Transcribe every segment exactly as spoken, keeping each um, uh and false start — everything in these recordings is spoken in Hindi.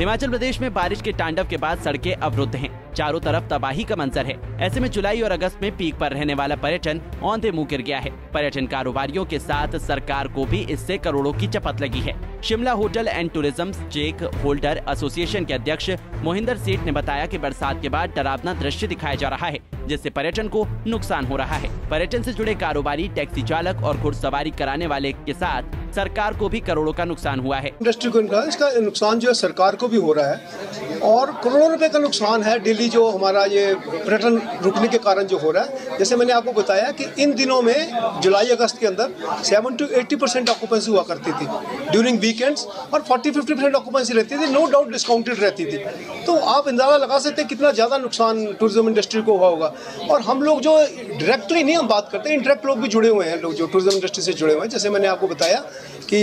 हिमाचल प्रदेश में बारिश के तांडव के बाद सड़कें अवरुद्ध हैं। चारों तरफ तबाही का मंजर है। ऐसे में जुलाई और अगस्त में पीक पर रहने वाला पर्यटन औंधे मुंह गिर गया है। पर्यटन कारोबारियों के साथ सरकार को भी इससे करोड़ों की चपत लगी है। Shimla hotel and tourism stakeholder association के अध्यक्ष मोहिंदर सेठ ने बताया कि बरसात के बाद डरावना दृश्य दिखाया जा रहा है, जिससे पर्यटन को नुकसान हो रहा है। पर्यटन से जुड़े कारोबारी, टैक्सी चालक और घुड़सवारी कराने वाले के साथ सरकार को भी करोड़ों का नुकसान हुआ है। इंडस्ट्री को इसका नुकसान जो है सरकार को भी हो रहा है और करोड़ों रुपए का नुकसान है डेली जो हमारा ये पर्यटन रुकने के कारण जो हो रहा है। जैसे मैंने आपको बताया कि इन दिनों में जुलाई अगस्त के अंदर seven to eighty percent occupancy हुआ करती थी ड्यूरिंग वीकेंड्स और फोर्टी फिफ्टी परसेंट ऑक्यूपेंसी रहती थी, नो डाउट डिस्काउंटेड रहती थी। तो आप अंदाजा लगा सकते हैं कितना ज़्यादा नुकसान टूरिज्म इंडस्ट्री को हुआ होगा। और हम लोग जो डायरेक्टली नहीं हम बात करते, इंडायरेक्ट लोग भी जुड़े हुए हैं, लोग जो टूरिज्म इंडस्ट्री से जुड़े हुए हैं। जैसे मैंने आपको बताया कि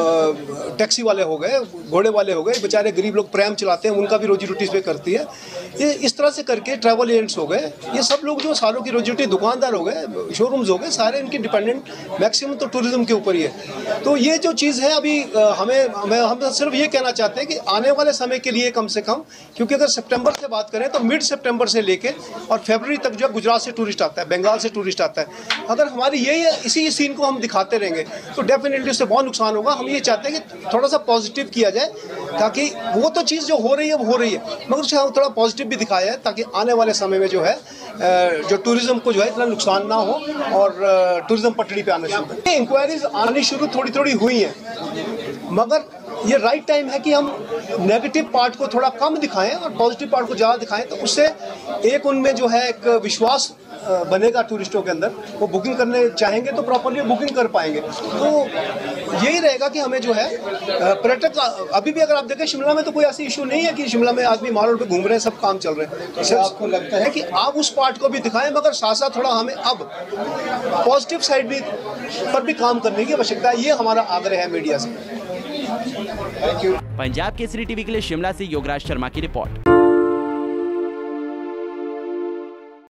टैक्सी वाले हो गए, घोड़े वाले हो गए, बेचारे गरीब लोग प्रैम चलाते हैं, उनका भी रोजी रोटी इस पे करती है। ये इस तरह से करके ट्रैवल एजेंट्स हो गए, ये सब लोग जो सालों की रोजी रोटी, दुकानदार हो गए, शोरूम्स हो गए, सारे इनके डिपेंडेंट मैक्सिमम तो टूरिज्म के ऊपर ही है। तो ये जो चीज़ है अभी हमें हमें हम सिर्फ ये कहना चाहते हैं कि आने वाले समय के लिए कम से कम, क्योंकि अगर सितंबर से बात करें तो मिड सितंबर से लेके और फरवरी तक जो गुजरात से टूरिस्ट आता है, बंगाल से टूरिस्ट आता है, अगर हमारी यही इसी सीन को हम दिखाते रहेंगे तो डेफिनेटली उससे बहुत नुकसान होगा। हम ये चाहते हैं कि थोड़ा सा पॉजिटिव किया जाए, ताकि वो तो चीज़ जो हो रही है वो हो रही है, मगर उसे हम थोड़ा पॉजिटिव भी दिखाया जाए, ताकि आने वाले समय में जो है जो टूरिज्म को जो है इतना नुकसान ना हो और टूरिज्म पटड़ी पे आना शुरू करें। इंक्वायरीज आनी शुरू थोड़ी थोड़ी हुई हैं, मगर ये राइट टाइम है कि हम नेगेटिव पार्ट को थोड़ा कम दिखाएं और पॉजिटिव पार्ट को ज़्यादा दिखाएं, तो उससे एक उनमें जो है एक विश्वास बनेगा टूरिस्टों के अंदर। वो बुकिंग करने चाहेंगे तो प्रॉपर्ली बुकिंग कर पाएंगे। तो यही रहेगा कि हमें जो है पर्यटक, अभी भी अगर आप देखें शिमला में तो कोई ऐसी इशू नहीं है कि शिमला में आदमी माल रोड पे घूम रहे हैं, सब काम चल रहे हैं। तो आपको लगता है कि आप उस पार्ट को भी दिखाएं, मगर साथ साथ थोड़ा हमें अब पॉजिटिव साइड भी पर भी काम करने की आवश्यकता है। ये हमारा आग्रह है मीडिया से। पंजाब केसरी टीवी के लिए शिमला से योगराज शर्मा की रिपोर्ट।